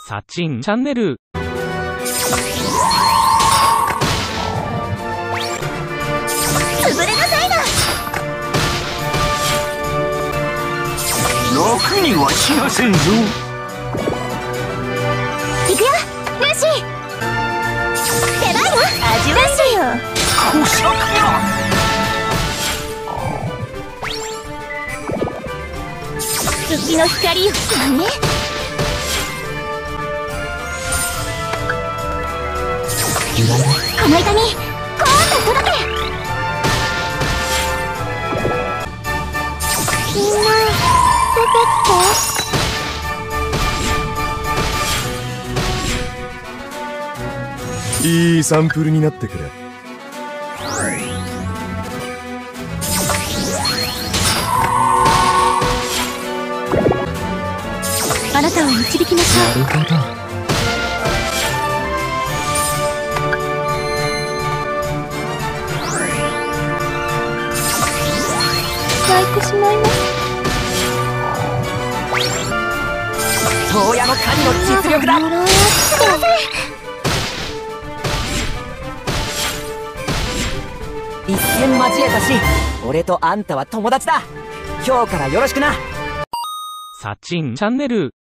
サチンチャンネル。 潰れなさいな。 楽にはしませんぞ。 行くよルーシー。出番よ。味わいだよ。 こしゃくな。 月の光よ。何？この痛み、コーンと届け。みんな出てきて。いいサンプルになってくれ。 あなたを導きましょう。 なるほど。 泣いてしまいます。 遠矢の狩りの実力だ。 すみません。 一戦交えたし、俺とあんたは友達だ。今日からよろしくな。 サチンチャンネル。